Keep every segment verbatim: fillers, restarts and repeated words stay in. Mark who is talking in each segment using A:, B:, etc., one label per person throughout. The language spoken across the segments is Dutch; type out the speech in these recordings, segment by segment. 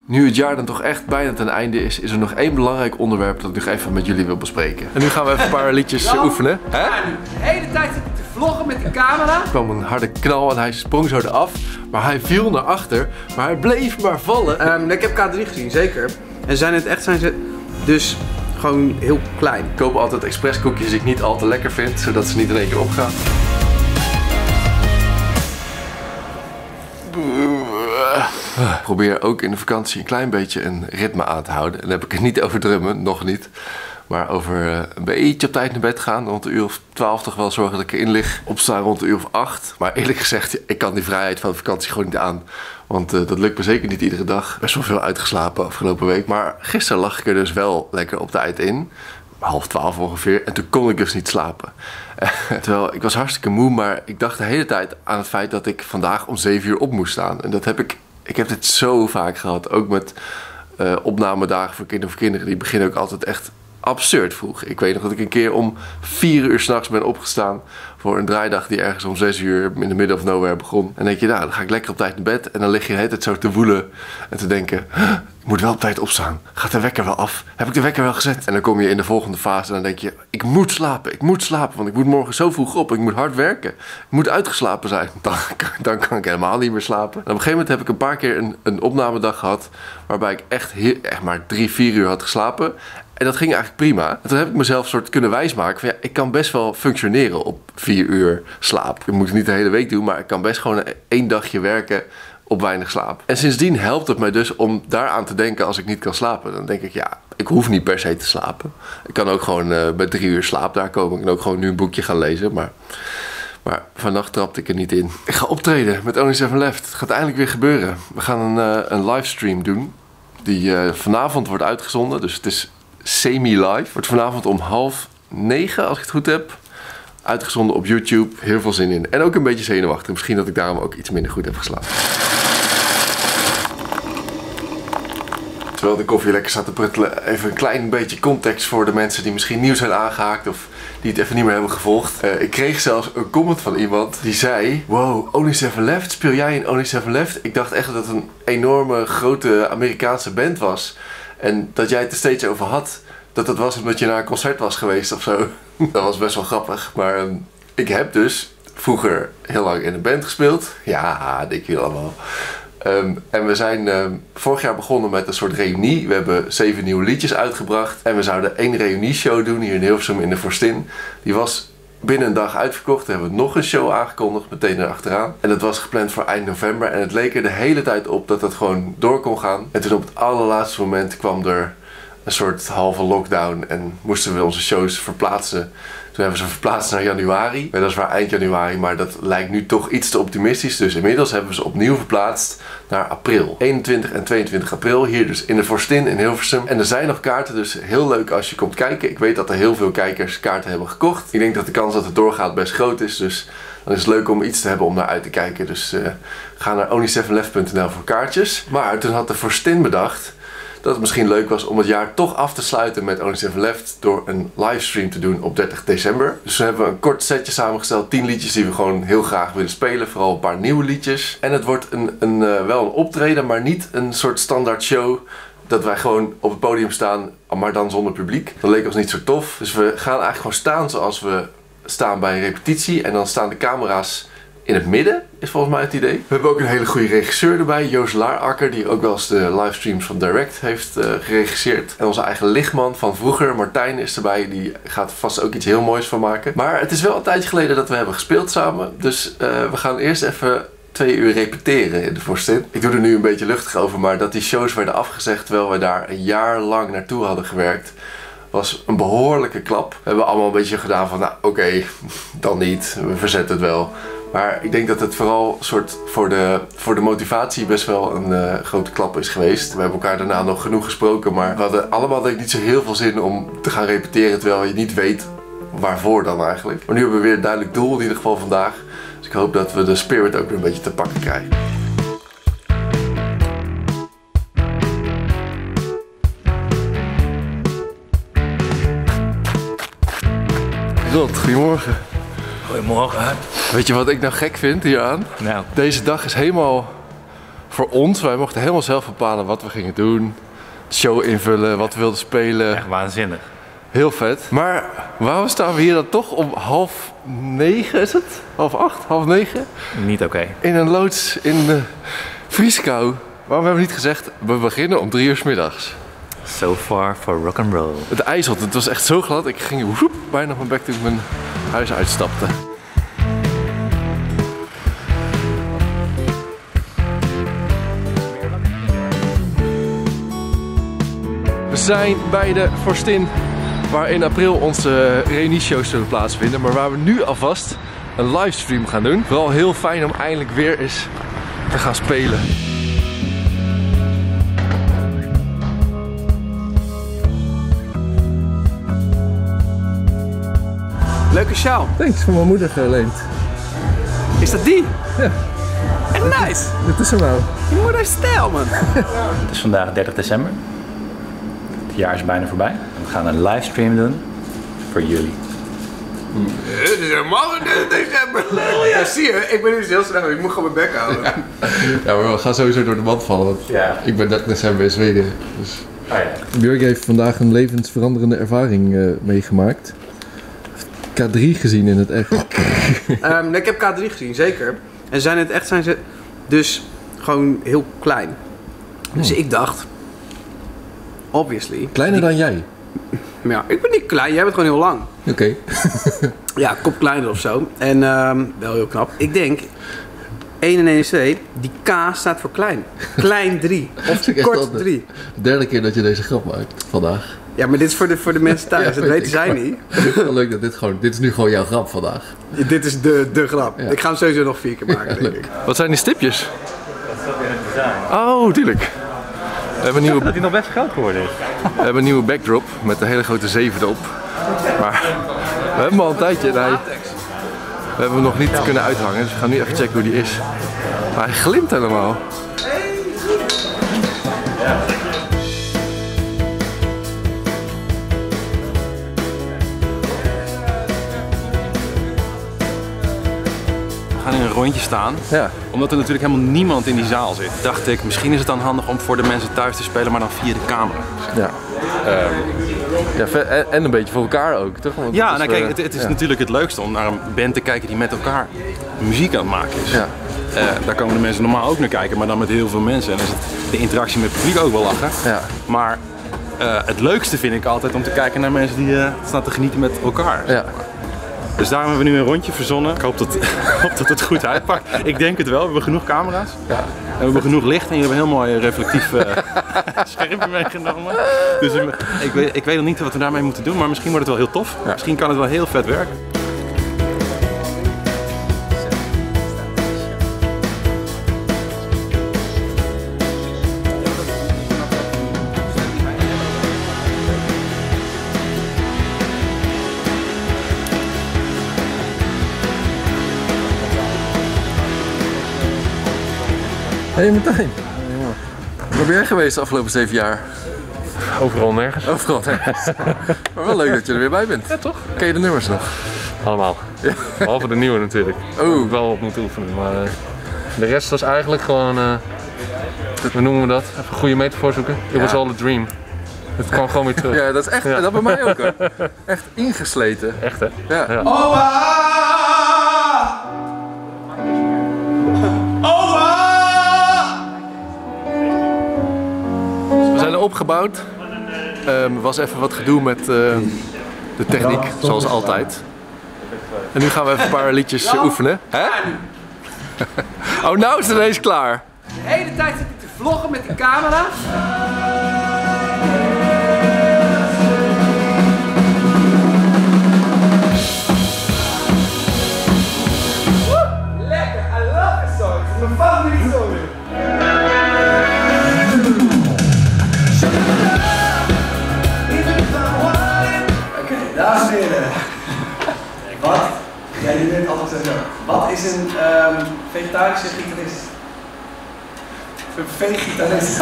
A: Nu het jaar dan toch echt bijna ten einde is, is er nog één belangrijk onderwerp dat ik nog even met jullie wil bespreken. En nu gaan we even een paar liedjes
B: ja,
A: oefenen. Hè?
B: Ja, de hele tijd zit ik te vloggen met die camera.
A: Er kwam een harde knal en hij sprong zo eraf, maar hij viel naar achter, maar hij bleef maar vallen.
B: Um, ik heb K drie gezien, zeker. En zijn het echt, zijn ze dus gewoon heel klein.
A: Ik koop altijd expres koekjes die ik niet al te lekker vind, zodat ze niet in één keer opgaan. Ik probeer ook in de vakantie een klein beetje een ritme aan te houden. En dan heb ik het niet over drummen, nog niet. Maar over uh, een beetje op tijd naar bed gaan. Rond een uur of twaalf toch wel zorgen dat ik erin lig. Opstaan rond een uur of acht. Maar eerlijk gezegd, ik kan die vrijheid van de vakantie gewoon niet aan. Want uh, dat lukt me zeker niet iedere dag. Best wel veel uitgeslapen afgelopen week. Maar gisteren lag ik er dus wel lekker op tijd in. Half twaalf ongeveer. En toen kon ik dus niet slapen. Terwijl ik was hartstikke moe. Maar ik dacht de hele tijd aan het feit dat ik vandaag om zeven uur op moest staan. En dat heb ik... Ik heb dit zo vaak gehad. Ook met uh, opnamedagen voor kinderen of kinderen. Die beginnen ook altijd echt absurd vroeg. Ik weet nog dat ik een keer om vier uur s'nachts ben opgestaan voor een draaidag die ergens om zes uur in de middle of nowhere begon. En dan denk je, nou, dan ga ik lekker op tijd naar bed. En dan lig je de hele tijd zo te woelen en te denken, ik moet wel op tijd opstaan. Gaat de wekker wel af? Heb ik de wekker wel gezet? En dan kom je in de volgende fase en dan denk je, ik moet slapen, ik moet slapen. Want ik moet morgen zo vroeg op, ik moet hard werken. Ik moet uitgeslapen zijn. Dan, dan kan ik helemaal niet meer slapen. En op een gegeven moment heb ik een paar keer een, een opnamedag gehad waarbij ik echt, heel, echt maar drie, vier uur had geslapen. En dat ging eigenlijk prima. En toen heb ik mezelf soort kunnen wijsmaken van ja, ik kan best wel functioneren op vier uur slaap. Ik moet het niet de hele week doen, maar ik kan best gewoon één dagje werken op weinig slaap. En sindsdien helpt het mij dus om daaraan te denken als ik niet kan slapen. Dan denk ik, ja, ik hoef niet per se te slapen. Ik kan ook gewoon uh, bij drie uur slaap daar komen. Ik kan ook gewoon nu een boekje gaan lezen, maar... Maar vannacht trapte ik er niet in. Ik ga optreden met Only seven Left. Het gaat eindelijk weer gebeuren. We gaan een, uh, een livestream doen. Die uh, vanavond wordt uitgezonden. Dus het is semi-live. Wordt vanavond om half negen, als ik het goed heb. Uitgezonden op YouTube. Heel veel zin in. En ook een beetje zenuwachtig. Misschien dat ik daarom ook iets minder goed heb geslapen. Terwijl de koffie lekker staat te pruttelen, even een klein beetje context voor de mensen die misschien nieuw zijn aangehaakt of die het even niet meer hebben gevolgd. Uh, ik kreeg zelfs een comment van iemand die zei, wow, Only seven Left, speel jij in Only seven Left? Ik dacht echt dat het een enorme grote Amerikaanse band was. En dat jij het er steeds over had, dat dat was omdat je naar een concert was geweest of zo. Dat was best wel grappig, maar um, ik heb dus vroeger heel lang in een band gespeeld. Ja, denk je allemaal. Um, en we zijn um, vorig jaar begonnen met een soort reunie. We hebben zeven nieuwe liedjes uitgebracht. En we zouden één reunieshow doen hier in Hilversum in de Vorstin. Die was binnen een dag uitverkocht. Toen hebben we nog een show aangekondigd, meteen erachteraan. En dat was gepland voor eind november. En het leek er de hele tijd op dat het gewoon door kon gaan. En toen op het allerlaatste moment kwam er een soort halve lockdown. En moesten we onze shows verplaatsen. Toen hebben we ze verplaatst naar januari. Weliswaar eind januari, maar dat lijkt nu toch iets te optimistisch. Dus inmiddels hebben we ze opnieuw verplaatst naar april. eenentwintig en tweeëntwintig april, hier dus in de Vorstin in Hilversum. En er zijn nog kaarten, dus heel leuk als je komt kijken. Ik weet dat er heel veel kijkers kaarten hebben gekocht. Ik denk dat de kans dat het doorgaat best groot is. Dus dan is het leuk om iets te hebben om naar uit te kijken. Dus uh, ga naar only seven left punt n l voor kaartjes. Maar toen had de Vorstin bedacht dat het misschien leuk was om het jaar toch af te sluiten met Only seven Left door een livestream te doen op dertig december. Dus toen hebben we een kort setje samengesteld, tien liedjes die we gewoon heel graag willen spelen, vooral een paar nieuwe liedjes. En het wordt een, een, uh, wel een optreden, maar niet een soort standaard show dat wij gewoon op het podium staan, maar dan zonder publiek. Dat leek ons niet zo tof. Dus we gaan eigenlijk gewoon staan zoals we staan bij een repetitie en dan staan de camera's in het midden, is volgens mij het idee. We hebben ook een hele goede regisseur erbij, Joost Laarakker, die ook wel eens de livestreams van Direct heeft uh, geregisseerd. En onze eigen lichtman van vroeger, Martijn, is erbij. Die gaat er vast ook iets heel moois van maken. Maar het is wel een tijdje geleden dat we hebben gespeeld samen. Dus uh, we gaan eerst even twee uur repeteren in de Vorstin. Ik doe er nu een beetje luchtig over, maar dat die shows werden afgezegd terwijl we daar een jaar lang naartoe hadden gewerkt, was een behoorlijke klap. We hebben allemaal een beetje gedaan van, nou oké, okay, dan niet. We verzetten het wel. Maar ik denk dat het vooral soort voor, de, voor de motivatie best wel een uh, grote klap is geweest. We hebben elkaar daarna nog genoeg gesproken, maar we hadden allemaal denk ik niet zo heel veel zin om te gaan repeteren terwijl je niet weet waarvoor dan eigenlijk. Maar nu hebben we weer een duidelijk doel in ieder geval vandaag. Dus ik hoop dat we de spirit ook weer een beetje te pakken krijgen. Rot, goedemorgen.
C: Goedemorgen.
A: Weet je wat ik nou gek vind hieraan?
C: Nou.
A: Deze dag is helemaal voor ons. Wij mochten helemaal zelf bepalen wat we gingen doen. Show invullen, wat we wilden spelen.
C: Echt waanzinnig.
A: Heel vet. Maar waarom staan we hier dan toch om half negen, is het? Half acht? Half negen?
C: Niet oké. Okay.
A: In een loods in de vrieskou. Waarom hebben we niet gezegd, we beginnen om drie uur 's middags?
C: So far for rock and roll.
A: Het ijs, het was echt zo glad. Ik ging woep, bijna op mijn bek toen ik mijn huis uitstapte. We zijn bij de Vorstin, waar in april onze reunieshows zullen plaatsvinden. Maar waar we nu alvast een livestream gaan doen. Vooral heel fijn om eindelijk weer eens te gaan spelen.
B: Leuke sjaal.
A: Thanks, van mijn moeder geleend.
B: Is dat die?
A: Ja.
B: Echt nice.
A: Dit is hem nou.
B: Je moeder heeft stijl, man.
C: Het is vandaag dertig december. Het jaar is bijna voorbij. We gaan een livestream doen voor jullie.
B: Het is helemaal dertig december. Ja, zie je, ik ben nu dus heel snel. Ik moet gewoon mijn bek houden.
A: Ja, maar we gaan sowieso door de mand vallen. Want
C: Ja.
A: ik ben dertig december in Zweden. Dus...
C: Oh ja.
A: Björk heeft vandaag een levensveranderende ervaring uh, meegemaakt. K drie gezien in het echt.
B: um, nee, ik heb K drie gezien, zeker. En zijn in het echt zijn ze dus gewoon heel klein. Dus
A: Hmm.
B: ik dacht, obviously.
A: Kleiner
B: die,
A: dan jij?
B: Maar ja, ik ben niet klein, jij bent gewoon heel lang.
A: Oké. Okay.
B: Ja, kop kleiner of zo. En um, wel heel knap. Ik denk, één en één is twee, die K staat voor klein. Klein drie. Of kort drie.
A: De derde keer dat je deze grap maakt vandaag.
B: Ja, maar dit is voor de, voor de mensen thuis,
A: Ja,
B: dat
A: weet
B: weten
A: ik,
B: zij
A: maar-
B: niet.
A: Het is wel leuk dat dit gewoon, dit is nu gewoon jouw grap vandaag.
B: Dit is de, de grap.
A: Ja.
B: Ik ga hem sowieso nog vier keer maken, denk ik.
A: Wat zijn die stipjes?
C: Dat is ook weer een design.
A: Oh, tuurlijk. We hebben een nieuwe,
C: Dat hij nog best groot geworden is.
A: we hebben een nieuwe backdrop met een hele grote zeven erop. Maar we hebben hem al een tijdje en hij, we hebben hem nog niet kunnen uithangen. Dus we gaan nu even checken hoe die is. Maar hij glimt helemaal.
D: We gaan in een rondje staan.
A: Ja.
D: Omdat er natuurlijk helemaal niemand in die zaal zit. Dacht ik, misschien is het dan handig om voor de mensen thuis te spelen, maar dan via de camera.
A: Ja. Ja, ve- en, en een beetje voor elkaar ook, toch? Want
D: Ja,
A: het is,
D: nou kijk,
A: eh,
D: het, het is
A: ja.
D: natuurlijk het leukste om naar een band te kijken die met elkaar muziek aan het maken is.
A: Ja.
D: Eh, daar komen de mensen normaal ook naar kijken, maar dan met heel veel mensen. En dan is het de interactie met het publiek ook wel lachen.
A: Ja.
D: Maar eh, het leukste vind ik altijd om te kijken naar mensen die eh, staan te genieten met elkaar.
A: Ja.
D: Dus daarom hebben we nu een rondje verzonnen. Ik hoop dat, hoop dat het goed uitpakt. Ik denk het wel. We hebben genoeg camera's.
A: Ja.
D: En we hebben genoeg licht. En jullie hebben een heel mooi reflectief uh, schermpje meegenomen. Dus ik, ik, weet, ik weet nog niet wat we daarmee moeten doen. Maar misschien wordt het wel heel tof.
A: Ja.
D: Misschien kan het wel heel vet werken.
A: Hé hey Martijn, waar ben jij geweest de afgelopen zeven jaar?
E: Overal nergens.
A: Overal nergens. Maar wel leuk dat je er weer bij bent. Ja, toch? Ken je de nummers nog?
E: Allemaal. Behalve de nieuwe natuurlijk.
A: Oh.
E: Daar heb ik wel op moeten oefenen. Maar uh, de rest was eigenlijk gewoon, uh, hoe noemen we dat? Even een goede metafoor zoeken. It was all a dream. Het kwam gewoon weer terug.
A: Ja, dat is echt,
E: Ja.
A: dat bij mij ook hoor. Echt ingesleten.
E: Echt hè?
A: Ja.
E: Ja.
A: We zijn er opgebouwd. Er was even wat gedoe met uh, de techniek, zoals altijd. En nu gaan we even een paar liedjes uh, oefenen. Hè? Oh, nou is het ineens klaar.
B: De hele tijd zit ik te vloggen met de camera. Lekker, I love this song. Het is mijn favoriete song. Oké, dames en heren. Wat? Ja, je bent altijd zo. Wat is een um, vegetarische gitarist? Een vegetarist.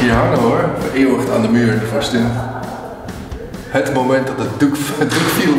A: hier hangen hoor, eeuwig aan de muur voor Stin. Het moment dat het doek, het doek viel.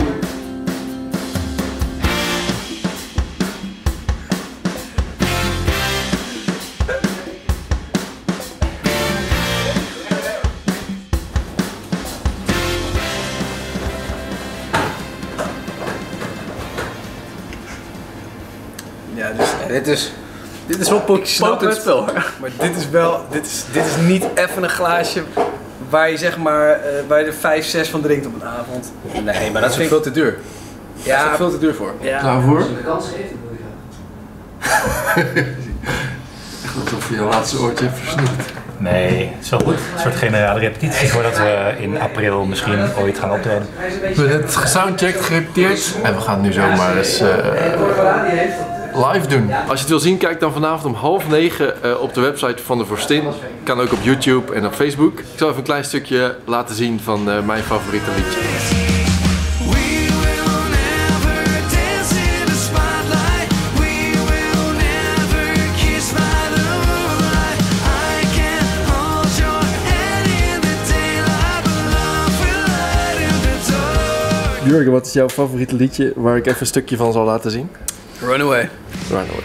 B: Ja, dus dit is, dit is wel potent spel. Maar dit is wel, dit is, dit is niet even een glaasje waar je zeg maar, uh, waar je er vijf, zes van drinkt op een avond.
D: Nee, maar dat is veel te duur.
B: Ja,
D: Dat is veel te duur voor.
B: Ja.
A: Klaar voor?
F: Als je de kans geeft, dan moet je gaan.
A: Echt alsof je je laatste oortje hebt versnoept.
C: Nee, het is wel goed. Een soort generale repetitie voordat we in april misschien ooit gaan optreden.
A: We hebben het gesoundcheckt, gerepeteerd en we gaan het nu zomaar eens uh, live doen. Als je het wil zien, kijk dan vanavond om half negen uh, op de website van de Vorstin. Kan ook op YouTube en op Facebook. Ik zal even een klein stukje laten zien van uh, mijn favoriete liedje. Jurgen, wat is jouw favoriete liedje waar ik even een stukje van zal laten zien?
B: Runaway.
A: Runaway.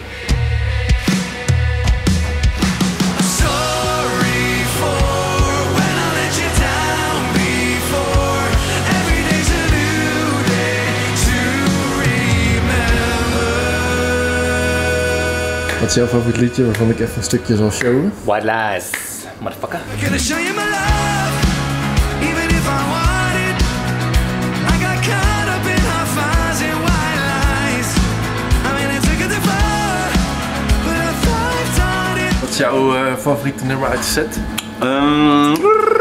A: Wat is jouw favoriet liedje waarvan ik even een stukje zal showen?
C: White Lies, motherfucker. Wat is jouw uh, favoriete nummer uit de set?
G: Um,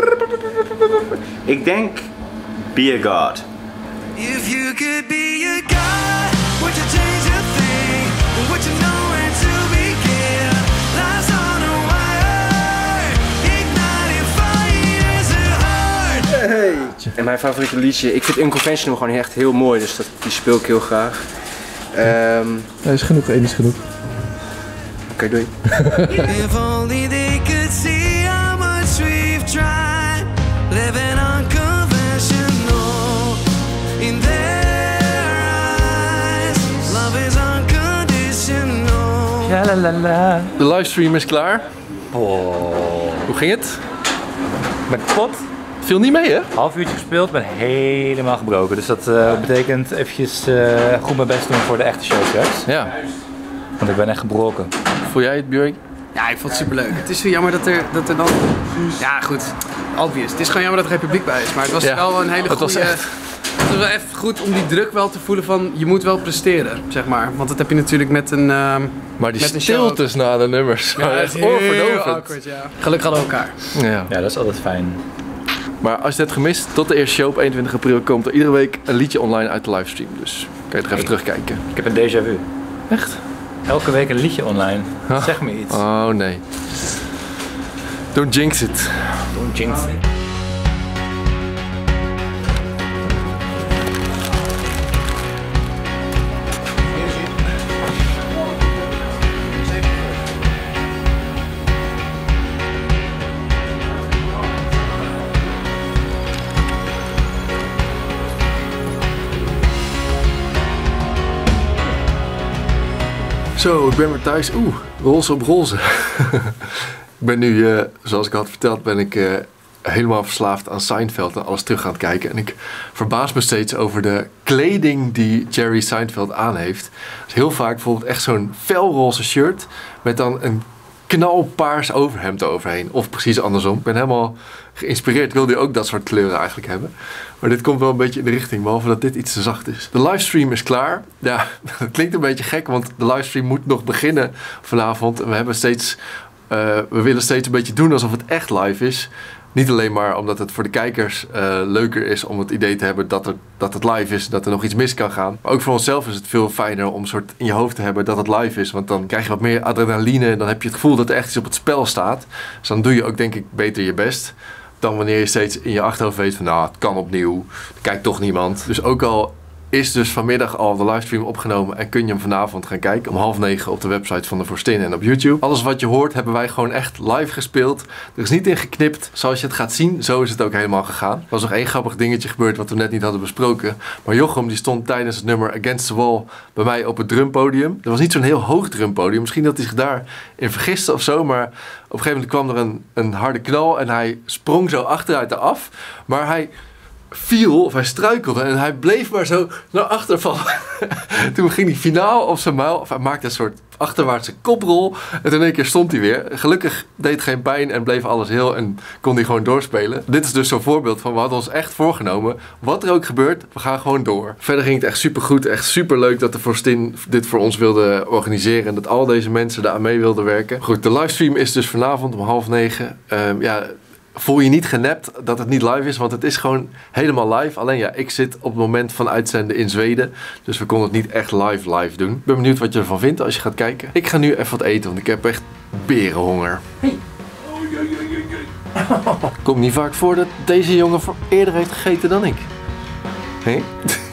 G: ik denk Be a God.
H: If you could be a god, would you change a thing? Or would you know where to begin? Life's on a wire, igniting fires at heart.
D: Hey. En mijn favoriete liedje, ik vind Unconventional gewoon echt heel mooi, dus dat, die speel ik heel graag. Um,
A: Ja, is genoeg, één is genoeg.
D: Oké, okay, doei.
H: If only they could see how much we've tried, living unconventional in their eyes. Love is unconditional.
C: Ja, la, la, la.
A: De livestream is klaar.
C: Oh.
A: Hoe ging het?
C: Met pot.
A: Viel niet mee, hè?
C: Half uurtje gespeeld, ben helemaal gebroken. Dus dat uh, betekent eventjes uh, goed mijn best doen voor de echte show straks.
A: Ja.
C: Want ik ben echt gebroken.
A: Voel jij het, Björn?
B: Ja, ik vond het superleuk. Het is zo jammer dat er, dat er dan... Ja, goed. Obvious. Het is gewoon jammer dat er geen publiek bij is. Maar het was
A: Ja,
B: wel een hele
A: het was
B: goede...
A: echt-
B: Het was wel echt goed om die druk wel te voelen van je moet wel presteren, zeg maar. Want dat heb je natuurlijk met een... Uh,
A: Maar die
B: met een show
A: stiltes na de nummers
B: ja,
A: waren
B: het
A: echt
B: is heel
A: oorverdovend.
B: awkward, ja. Gelukkig hadden we elkaar.
A: Ja.
C: Ja, dat is altijd fijn.
A: Maar als je het hebt gemist, tot de eerste show op eenentwintig april komt er iedere week een liedje online uit de livestream. Dus kan je er even terugkijken.
C: Ik heb een déjà vu.
A: Echt?
C: Elke week een liedje online.
A: Ah.
C: Zeg me iets.
A: Oh nee. Don't jinx it.
C: Don't jinx it.
A: Zo, ik ben weer thuis. Oeh, roze op roze. Ik ben nu, uh, zoals ik had verteld, ben ik uh, helemaal verslaafd aan Seinfeld en alles terug aan het kijken. En ik verbaas me steeds over de kleding die Jerry Seinfeld aan heeft. Dus heel vaak bijvoorbeeld echt zo'n felroze shirt met dan een knalpaars overhemd eroverheen. Of precies andersom. Ik ben helemaal geïnspireerd. Ik wilde ook dat soort kleuren eigenlijk hebben. Maar dit komt wel een beetje in de richting, behalve dat dit iets te zacht is. De livestream is klaar. Ja, dat klinkt een beetje gek, want de livestream moet nog beginnen vanavond. En we hebben steeds, uh, we willen steeds een beetje doen alsof het echt live is. Niet alleen maar omdat het voor de kijkers uh, leuker is om het idee te hebben dat, er, dat het live is, dat er nog iets mis kan gaan. Maar ook voor onszelf is het veel fijner om soort in je hoofd te hebben dat het live is. Want dan krijg je wat meer adrenaline en dan heb je het gevoel dat er echt iets op het spel staat. Dus dan doe je ook denk ik beter je best dan wanneer je steeds in je achterhoofd weet van nou, het kan opnieuw, er kijkt toch niemand. Dus ook al is dus vanmiddag al de livestream opgenomen en kun je hem vanavond gaan kijken om half negen op de website van de Vorstin en op YouTube. Alles wat je hoort hebben wij gewoon echt live gespeeld. Er is niet in geknipt. Zoals je het gaat zien, zo is het ook helemaal gegaan. Er was nog één grappig dingetje gebeurd wat we net niet hadden besproken. Maar Jochem die stond tijdens het nummer Against the Wall bij mij op het drumpodium. Er was niet zo'n heel hoog drumpodium. Misschien dat hij zich daarin vergiste of zo, maar op een gegeven moment kwam er een, een harde knal en hij sprong zo achteruit eraf. Maar hij viel, of hij struikelde en hij bleef maar zo naar achter vallen. Toen ging hij finaal op zijn muil, of hij maakte een soort achterwaartse koprol. En in één keer stond hij weer. Gelukkig deed het geen pijn en bleef alles heel en kon hij gewoon doorspelen. Dit is dus zo'n voorbeeld van we hadden ons echt voorgenomen. Wat er ook gebeurt, we gaan gewoon door. Verder ging het echt super goed. Echt super leuk dat de Vorstin dit voor ons wilde organiseren. En dat al deze mensen daar aan mee wilden werken. Goed, de livestream is dus vanavond om half negen. Um, ja... Voel je niet genept dat het niet live is, want het is gewoon helemaal live. Alleen ja, ik zit op het moment van uitzenden in Zweden. Dus we konden het niet echt live live doen. Ik ben benieuwd wat je ervan vindt als je gaat kijken. Ik ga nu even wat eten, want ik heb echt berenhonger. Hey. Komt niet vaak voor dat deze jongen voor eerder heeft gegeten dan ik. Hé? Hey?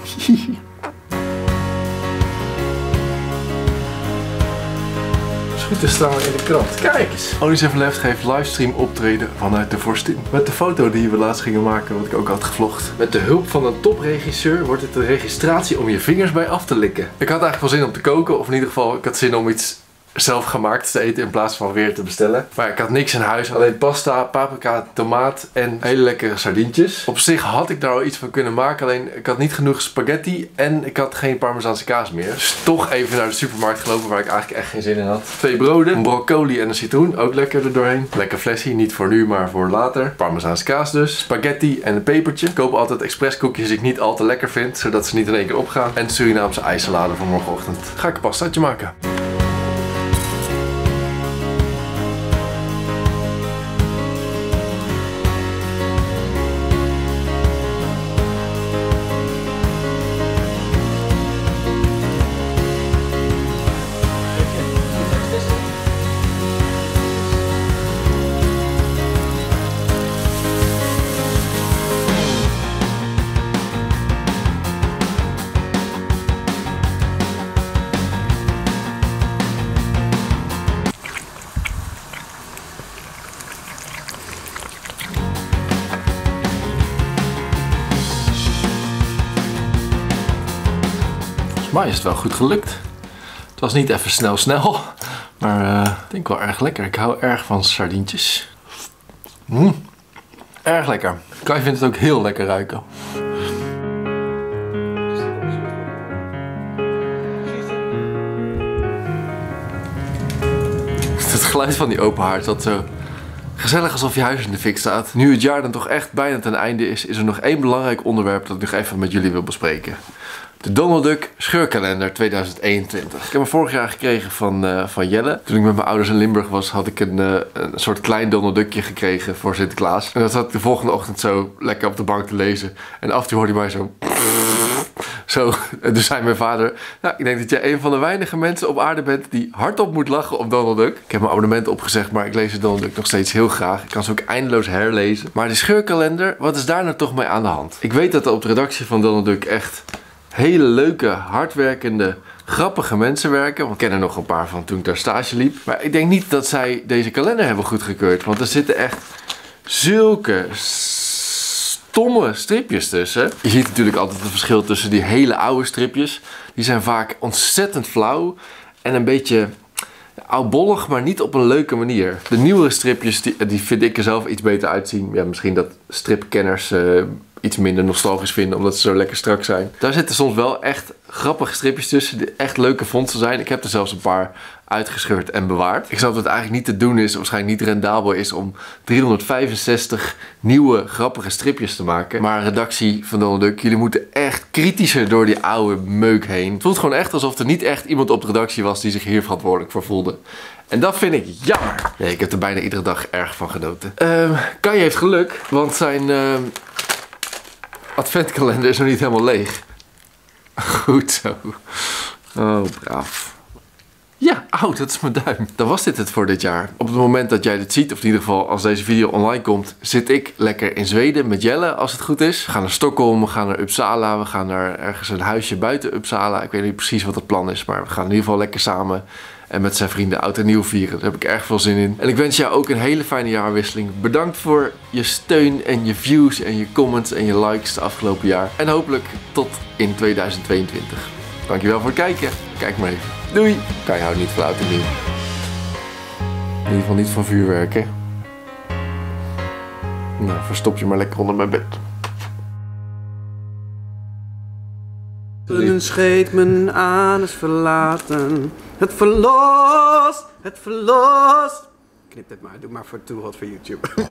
A: Goed te staan in de krant. Kijk eens! Only Left geeft livestream optreden vanuit de Vorstin. Met de foto die we laatst gingen maken, wat ik ook had gevlogd. Met de hulp van een topregisseur wordt het een registratie om je vingers bij af te likken. Ik had eigenlijk wel zin om te koken, of in ieder geval ik had zin om iets zelf gemaakt te eten in plaats van weer te bestellen. Maar ik had niks in huis, alleen pasta, paprika, tomaat en hele lekkere sardientjes. Op zich had ik daar al iets van kunnen maken, alleen ik had niet genoeg spaghetti en ik had geen Parmezaanse kaas meer. Dus toch even naar de supermarkt gelopen waar ik eigenlijk echt geen zin in had. Twee broden, een broccoli en een citroen, ook lekker er doorheen. Lekker flesje, niet voor nu maar voor later. Parmezaanse kaas dus, spaghetti en een pepertje. Ik koop altijd expresskoekjes die ik niet al te lekker vind, zodat ze niet in één keer opgaan. En Surinaamse ijssalade voor morgenochtend. Ga ik een pastaatje maken. Volgens mij is het wel goed gelukt. Het was niet even snel snel, maar uh, ik denk wel erg lekker. Ik hou erg van sardientjes. Mm, erg lekker. Kai vindt het ook heel lekker ruiken. Het geluid van die open haard dat zo gezellig alsof je huis in de fik staat. Nu het jaar dan toch echt bijna ten einde is, is er nog één belangrijk onderwerp dat ik nog even met jullie wil bespreken. De Donald Duck scheurkalender tweeduizend eenentwintig. Ik heb hem vorig jaar gekregen van, uh, van Jelle. Toen ik met mijn ouders in Limburg was, had ik een, uh, een soort klein Donald Duckje gekregen voor Sinterklaas. En dat zat ik de volgende ochtend zo lekker op de bank te lezen. En af en toe hoorde hij mij zo... Zo, en toen zei mijn vader, nou, ik denk dat jij een van de weinige mensen op aarde bent die hardop moet lachen om Donald Duck. Ik heb mijn abonnement opgezegd, maar ik lees de Donald Duck nog steeds heel graag. Ik kan ze ook eindeloos herlezen. Maar de scheurkalender, wat is daar nou toch mee aan de hand? Ik weet dat er op de redactie van Donald Duck echt hele leuke, hardwerkende, grappige mensen werken. Want ik ken er nog een paar van toen ik daar stage liep. Maar ik denk niet dat zij deze kalender hebben goedgekeurd. Want er zitten echt zulke stomme stripjes tussen. Je ziet natuurlijk altijd het verschil tussen die hele oude stripjes. Die zijn vaak ontzettend flauw en een beetje oudbollig, maar niet op een leuke manier. De nieuwere stripjes, die, die vind ik er zelf iets beter uitzien. Ja, misschien dat stripkenners uh, iets minder nostalgisch vinden, omdat ze zo lekker strak zijn. Daar zitten soms wel echt grappige stripjes tussen, die echt leuke vondsten zijn. Ik heb er zelfs een paar uitgescheurd en bewaard. Ik snap dat het eigenlijk niet te doen is, waarschijnlijk niet rendabel is, om driehonderdvijfenzestig nieuwe grappige stripjes te maken. Maar redactie van Donald Duck, jullie moeten echt kritischer door die oude meuk heen. Het voelt gewoon echt alsof er niet echt iemand op de redactie was die zich hier verantwoordelijk voor voelde. En dat vind ik jammer. Nee, ik heb er bijna iedere dag erg van genoten. Uh, Kai heeft geluk, want zijn uh, adventkalender is nog niet helemaal leeg. Goed zo. Oh, braaf. Ja, oh, dat is mijn duim. Dan was dit het voor dit jaar. Op het moment dat jij dit ziet, of in ieder geval als deze video online komt, zit ik lekker in Zweden met Jelle, als het goed is. We gaan naar Stockholm, we gaan naar Uppsala, we gaan naar ergens een huisje buiten Uppsala. Ik weet niet precies wat het plan is, maar we gaan in ieder geval lekker samen en met zijn vrienden oud en nieuw vieren. Daar heb ik erg veel zin in. En ik wens jou ook een hele fijne jaarwisseling. Bedankt voor je steun en je views en je comments en je likes de afgelopen jaar. En hopelijk tot in tweeduizend tweeëntwintig. Dankjewel voor het kijken. Kijk maar even. Doei! Kai houdt niet van oud en nieuw. In ieder geval niet van vuurwerk, hè? Nou, verstop je maar lekker onder mijn bed.
B: Een scheet mijn anus verlaten. Het verlost, het verlost. Knip dit maar, doe maar voor Too Hot voor YouTube.